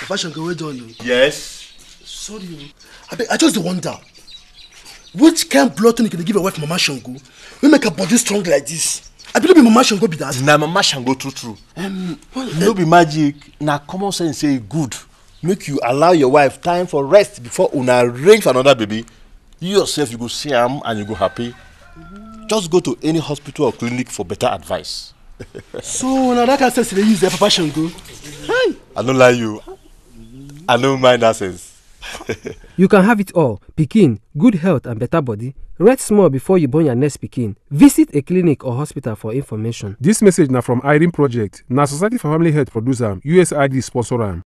Papa Shango, well done. Yes. Sorry. I just wonder. Which kind of blood tonic can they give a wife Mama Shango? We make her body strong like this. I believe Mama Shango be that. Na Mama Shango true. No be magic. Na common sense say good. Make you allow your wife time for rest before una arrange for another baby. You yourself, you go see am and you go happy. Just go to any hospital or clinic for better advice. So now that kind of sense they use their Papa Shango. Hey. I don't lie you. I don't mind that sense. You can have it all. Pikin, good health and better body. Rest small before you born your next pikin. Visit a clinic or hospital for information. This message now from Irene Project. Na Society for Family Health producer USAID sponsor am.